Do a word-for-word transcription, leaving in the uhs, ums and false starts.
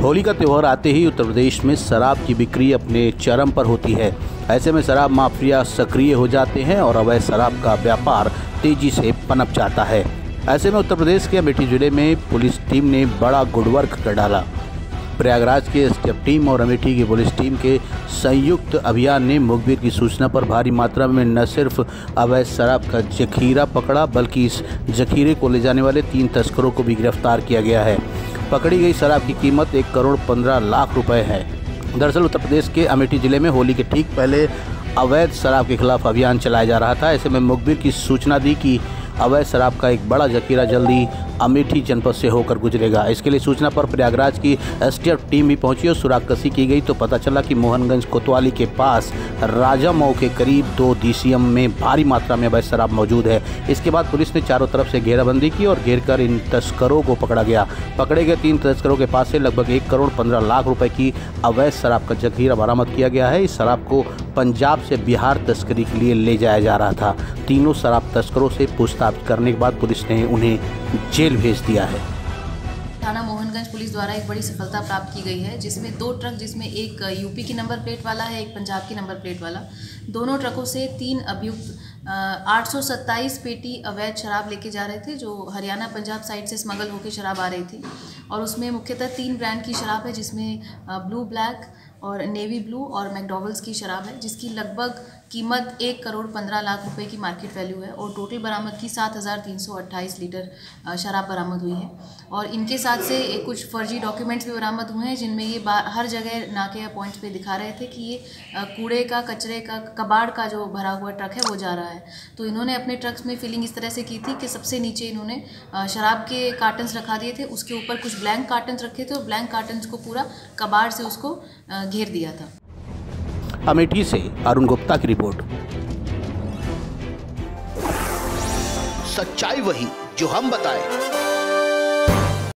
होली का त्यौहार आते ही उत्तर प्रदेश में शराब की बिक्री अपने चरम पर होती है। ऐसे में शराब माफिया सक्रिय हो जाते हैं और अवैध शराब का व्यापार तेजी से पनप जाता है। ऐसे में उत्तर प्रदेश के अमेठी जिले में पुलिस टीम ने बड़ा गुडवर्क कर डाला। प्रयागराज के एसटीएफ टीम और अमेठी की पुलिस टीम के संयुक्त अभियान ने मुखबिर की सूचना पर भारी मात्रा में न सिर्फ अवैध शराब का जखीरा पकड़ा, बल्कि इस जखीरे को ले जाने वाले तीन तस्करों को भी गिरफ्तार किया गया है। पकड़ी गई शराब की कीमत एक करोड़ पंद्रह लाख रुपए है। दरअसल उत्तर प्रदेश के अमेठी जिले में होली के ठीक पहले अवैध शराब के खिलाफ अभियान चलाया जा रहा था। ऐसे में मुखबिर की सूचना दी कि अवैध शराब का एक बड़ा जखीरा जल्दी अमेठी जनपद से होकर गुजरेगा। इसके लिए सूचना पर प्रयागराज की एसटीएफ टीम भी पहुंची और सुराग कसी की गई तो पता चला कि मोहनगंज कोतवाली के पास राजा मऊ के करीब दो डीसीएम में भारी मात्रा में अवैध शराब मौजूद है। इसके बाद पुलिस ने चारों तरफ से घेराबंदी की और घेर कर इन तस्करों को पकड़ा गया। पकड़े गए तीन तस्करों के पास से लगभग एक करोड़ पंद्रह लाख रुपए की अवैध शराब का जखीरा बरामद किया गया है। इस शराब को पंजाब से बिहार तस्करी के लिए ले जाया जा रहा था। तीनों शराब तस्करों से पूछताछ करने के बाद पुलिस ने उन्हें जेल भेज दिया है। थाना मोहनगंज पुलिस द्वारा एक बड़ी सफलता प्राप्त की गई है, जिसमें दो ट्रक, जिसमें एक यूपी की नंबर प्लेट वाला है, एक पंजाब की नंबर प्लेट वाला, दोनों ट्रकों से तीन अभियुक्त आठ सौ सत्ताईस पेटी अवैध शराब लेके जा रहे थे, जो हरियाणा पंजाब साइड से स्मगल होकर शराब आ रही थी। और उसमें मुख्यतः तीन ब्रांड की शराब है, जिसमें ब्लू ब्लैक और नेवी ब्लू और मैकडॉवल्स की शराब है, जिसकी लगभग कीमत एक करोड़ पंद्रह लाख रुपए की मार्केट वैल्यू है। और टोटल बरामद की सात हज़ार तीन सौ अट्ठाईस लीटर शराब बरामद हुई है। और इनके साथ से एक कुछ फर्जी डॉक्यूमेंट्स भी बरामद हुए हैं, जिनमें ये हर जगह नाके या पॉइंट्स पे दिखा रहे थे कि ये कूड़े का, कचरे का, कबाड़ का जो भरा हुआ ट्रक है वो जा रहा है। तो इन्होंने अपने ट्रक्स में फिलिंग इस तरह से की थी कि सबसे नीचे इन्होंने शराब के कार्टन्स रखा दिए थे, उसके ऊपर कुछ ब्लैंक कार्टन्स रखे थे और ब्लैंक कार्टन्स को पूरा कबाड़ से उसको घेर दिया था। अमेठी से अरुण गुप्ता की रिपोर्ट। सच्चाई वही जो हम बताएं।